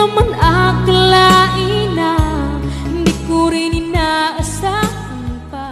naman akalain na hindi ko rin inaasahan pa.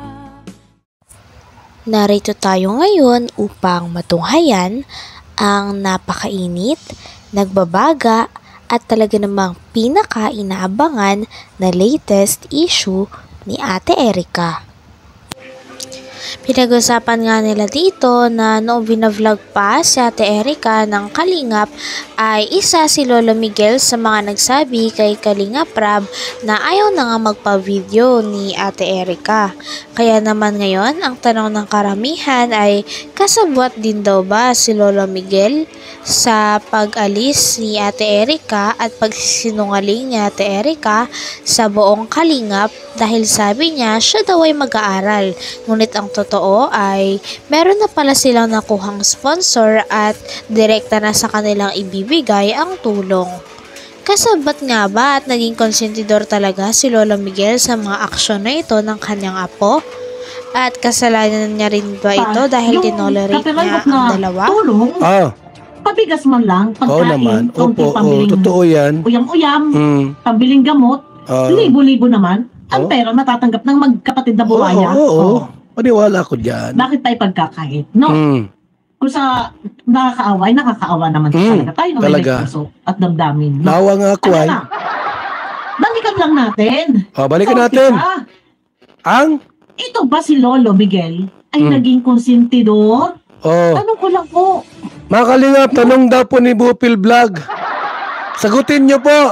Narito tayo ngayon upang matunghayan ang napakainit, nagbabaga at talaga namang pinaka-inaabangan na latest issue ni Ate Erica. Pinag-usapan nga nila dito na noong binavlog pa si Ate Erica ng Kalingap ay isa si Lolo Miguel sa mga nagsabi kay Kalingap Rab na ayaw na nga magpa-video ni Ate Erica. Kaya naman ngayon ang tanong ng karamihan ay kasabwat din daw ba si Lolo Miguel sa pag-alis ni Ate Erica at pagsisinungaling ni Ate Erica sa buong Kalingap dahil sabi niya siya daw ay mag-aaral. Ngunit ang totoo ay meron na pala silang nakuhang sponsor at direkta na sa kanilang ibibigay ang tulong. Kasabat nga ba at naging konsentidor talaga si Lolo Miguel sa mga aksyon na ito ng kanyang apo? At kasalanan niya rin ba ito dahil tinolerate niya ang dalawa? Tulong, pabigas man lang, pagkain, Opo, totoo yan. Uyam-uyam, pambiling gamot, libo-libo naman ang pera natatanggap ng magkapatid na buhaya. Oo. Paniwala ko dyan. Bakit tayo pagkakahit? No? Kung sa nakakaawa naman talaga tayo na may nagpuso at damdamin. No? Nawa nga ako ay. Balikan lang natin. Balikan natin. Ito ba si Lolo Miguel ay naging konsentidor? Tanong ko lang po. Mga Kalingap, tanong daw po ni Bupil Vlog. Sagutin niyo po.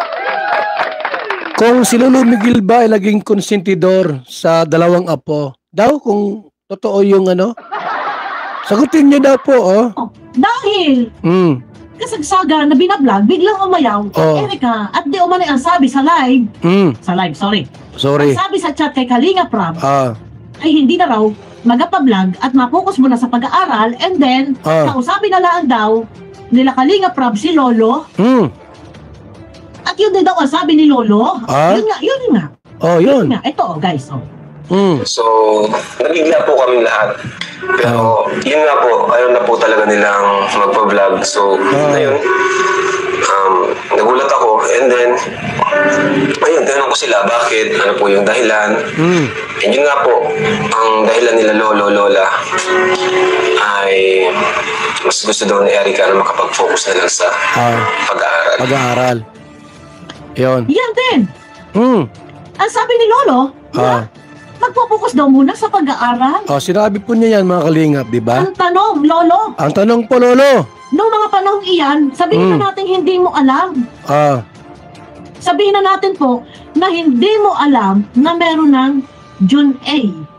Kung si Lolo Miguel ba ay naging konsentidor sa dalawang apo, daw kung totoo yung sagutin niyo daw po, Dahil, kasagsaga na binablog, biglang umayaw, Erica, at di umanay ang sabi sa live, sorry. Ang sabi sa chat kay Kalingap Rab, ay hindi na raw magapablog at mapokus mo na sa pag-aaral, and then, kausapin na lang daw, nila Kalingap Rab si Lolo, at yun din daw ang sabi ni Lolo. Yun nga. Yun. Ito, guys. So, nabigla po kami lahat. Pero, yun nga po, ayaw na po talaga nilang magpa-vlog. So, ngayon, nagulat ako. And then, ayun, tinanong ko sila, bakit? Ano po yung dahilan? And yun nga po, ang dahilan nila Lolo, Lola, ay mas gusto daw ni Erica na makapag-focus na lang sa pag-aaral. Yun. Yan din. Ang sabi ni Lolo, magpo-focus daw muna sa pag-aaral. Sinabi po niya yan, mga Kalingap, di ba? Ang tanong, Lolo. Ang tanong po, Lolo. Noong mga panahong iyan, sabihin na natin hindi mo alam. Sabihin na natin po na hindi mo alam na meron ng June A.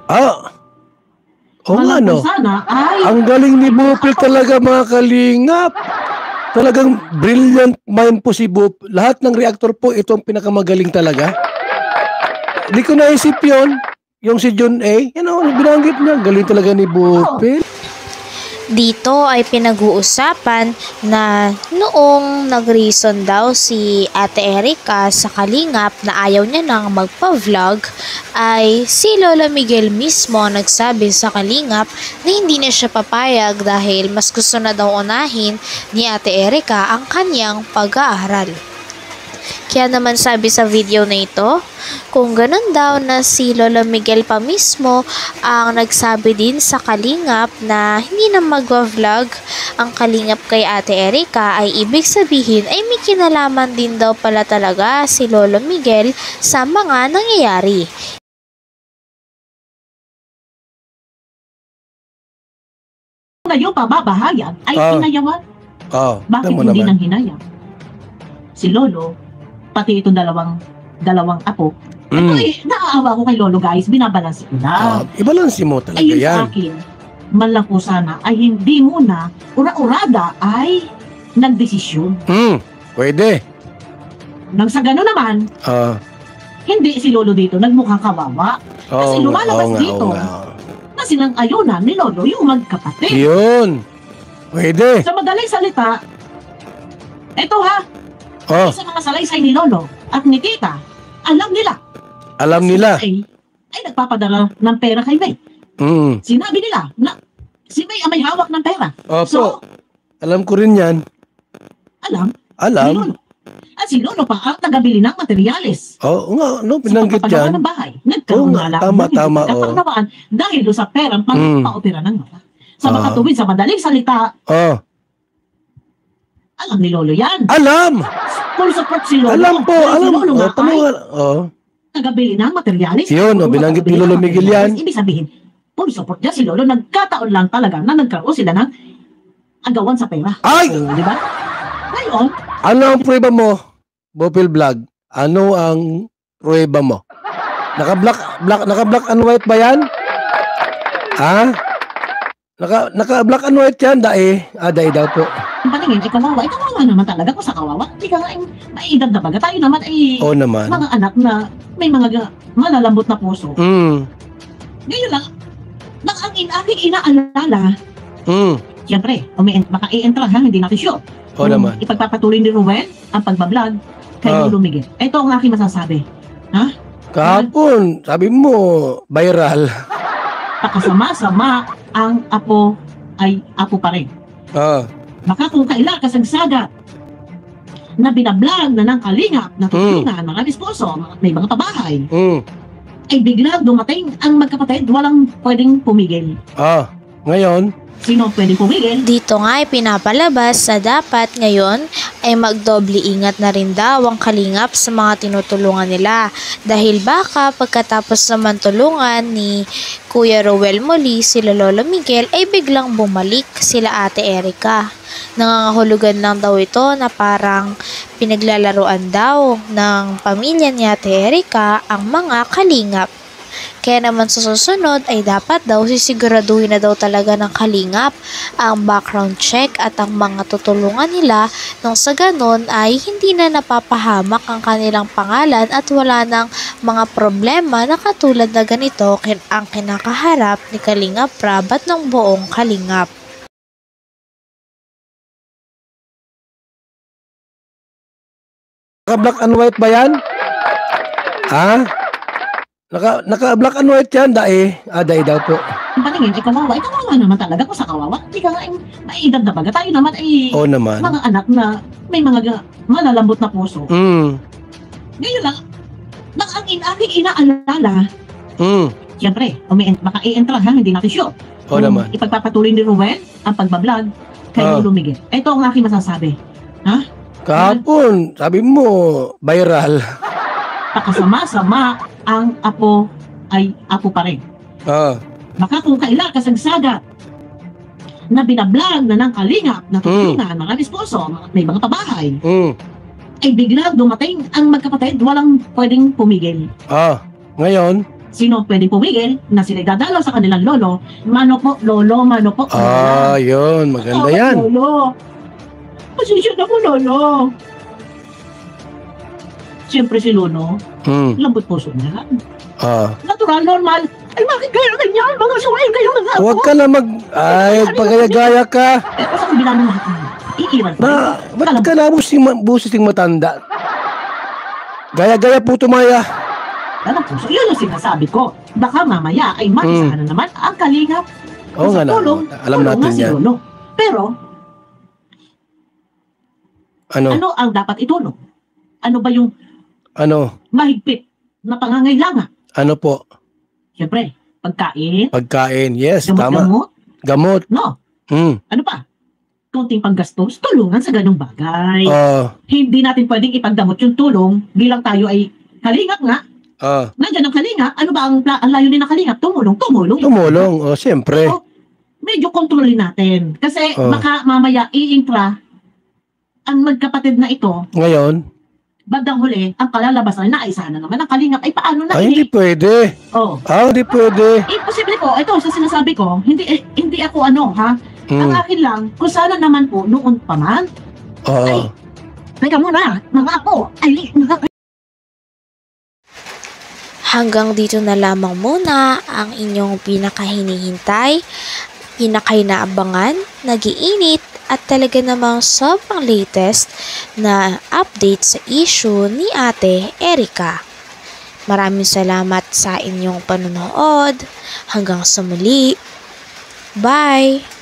Sana ay... Ang galing ni Bupil talaga, mga Kalingap. Talagang brilliant mind po si Bup. Lahat ng reactor po, ito ang pinakamagaling talaga. Hindi ko naisip yun. Yung si John A. Binanggit niya. Galing talaga ni Bupil. Dito ay pinag-uusapan na noong nag-reason daw si Ate Erica sa Kalingap na ayaw niya nang magpa-vlog ay si Lolo Miguel mismo nagsabi sa Kalingap na hindi na siya papayag dahil mas gusto na daw unahin ni Ate Erica ang kanyang pag-aaral. Kaya naman sabi sa video na ito, kung ganun daw na si Lolo Miguel pa mismo ang nagsabi din sa Kalingap na hindi na magwa-vlog ang Kalingap kay Ate Erica ay ibig sabihin ay may kinalaman din daw pala talaga si Lolo Miguel sa mga nangyayari. Ngayon pababahayag ay hinayawan. Bakit hindi nang hinayang? Si Lolo, pati itong dalawang apo. Ito naaawa ko kay Lolo, guys. Binabalansi ko na. Ibalansi mo talaga ayun yan. Sa akin, man lang po sana ay hindi muna ura-urada ay nagdesisyon. Pwede. Nang sa gano'n naman, hindi si Lolo dito nagmukhang kawawa. Kasi lumalabas dito na silang ayunan ni Lolo yung magkapatid. Yun. Pwede. Sa madaling salita, ito sa mga salaysay ni Lolo at ni Tita, alam nila. Alam nila. Ay nagpapadala ng pera kay May. Sinabi nila na si May ang may hawak ng pera. Opo. Alam ko rin yan. Alam. Alam. At si Lolo pa ang tagabili ng materyales. Oo nga, no, binanggit Sa yan. ng bahay, nagkaroon nga lang tama, kapagnawaan dahil doon sa perang pang-paopera ng mata. Sa makatuwid, sa madaling salita, alam ni Lolo yan. Alam! Full support si Lolo. Alam po, Si alam. Lolo nga ay tagabili ng materyales. Yun, binanggit ni Lolo Miguel yan. Ibig sabihin, full support niya si Lolo. Nagkataon lang talaga na nagkaroon sila ng agawan sa pera. Ay! Di ba? Ngayon, ano ang prueba mo, Bopil Vlog? Ano ang prueba mo? Naka-black and white ba yan? Ha? Naka-black and white yan, dae. Dae daw po. ang paningin, kawawa naman talaga kung sa kawawa. Hindi ka nga may edad na baga. Tayo naman ay naman. mga anak na may mga malalambot na puso. Ngayon lang, ang aking inaalala, siyempre, baka i-entra ha, hindi natin sure. Naman. Ipagpapatuloy ni Ruel ang pagbablog kay Lolo Miguel. Ito ang aking masasabi. Ha? Kahapon, sabi mo, viral. Pakasama-sama ang apo ay apo pa rin. Baka kung kailan kasagsaga na binablog na ng kalingap na tutulungan, mga disposo, may mga pabahay, ay bigla dumating ang magkapatid, walang pwedeng pumigil. Ngayon? Sino pwedeng pumigil? Dito nga ay pinapalabas sa dapat ngayon ay magdoble ingat na rin daw ang kalingap sa mga tinutulungan nila. Dahil baka pagkatapos naman tulungan ni Kuya Ruel muli sila Lolo Miguel ay biglang bumalik sila Ate Erica. Nangangahulugan lang daw ito na parang pinaglalaruan daw ng pamilya ni Ate Erica ang mga kalingap. Kaya naman sa susunod ay dapat daw sisiguraduhin na daw talaga ng kalingap ang background check at ang mga tutulungan nila nang sa ganon ay hindi na napapahamak ang kanilang pangalan at wala nang mga problema na katulad na ganito ang kinakaharap ni Kalingap Rab at ng buong kalingap. Naka-black and white ba yan? Naka-black and white yan, dae. Dae daw po. Ang paningin, kawawa naman talaga kung sa kawawa. Hindi ka nga may edad na baga. Tayo naman ay naman. mga anak na may mga malalambot na puso. Ngayon lang, ang aking inaalala, siyempre, baka i-entra ha, hindi natin sure. Naman. Ipagpapatuloy ni Ruel ang pagbablog kay Lolo Miguel. Ito ang aking masasabi. Ha? Kahapon, sabi mo, viral. Pakasama-sama ang apo ay apo pa rin. Baka kung kailan kasagsaga na binablog na ng kalingap na tutulungan, mga disposo, may mga pabahay, ay bigla dumating ang magkapatid, walang pwedeng pumigil. Ngayon? Sino pwedeng pumigil na sila dadalaw sa kanilang lolo? Mano po, lolo, mano po. Yun, maganda yan. Lolo. Pasensya na po, lolo. Siyempre si Lolo, lambot puso niya. Natural, normal. Ay, bakit kayo ganyan? Mga suwain kayo mga ako. Huwag ka na pagaya-gaya ka. Sa kabila ng lahat. Iiwan pa. Ba't ka na busising matanda? Gaya-gaya po tumaya. Alam po, yun ang sinasabi ko. Baka mamaya ay maisahan na naman ang kalingap. Oo nga na. Alam natin yan. Lolo. Pero, ano ang dapat itulong? Ano ba yung mahigpit na pangangailangan? Ano po? Siyempre, pagkain. Pagkain, yes, tama. Gamot. No. Ano pa? Konting panggastos, tulungan sa ganung bagay. Hindi natin pwedeng ipagdamot yung tulong bilang tayo ay kalingap nga. Nandiyan ang kalingap. Ano ba ang layunin ng kalingap? Tumulong. Tumulong, siyempre. So, medyo kontrolin natin. Kasi baka mamaya i-intra ang magkapatid na ito. Ngayon? Bandang huli, ang kalalabasan na isa na naman ang kalingap. Ay, paano na? Hindi pwede. Hindi pwede. Imposible po. Ito, sa sinasabi ko, hindi ako ha? Ang akin lang, kung sana naman po, noon pa man, ay, teka muna, mga ako, Hanggang dito na lamang muna ang inyong pinakahinihintay, pinakainaabangan, nagiinit, at talaga namang sobrang latest na update sa issue ni Ate Erica. Maraming salamat sa inyong panonood. Hanggang sa muli. Bye!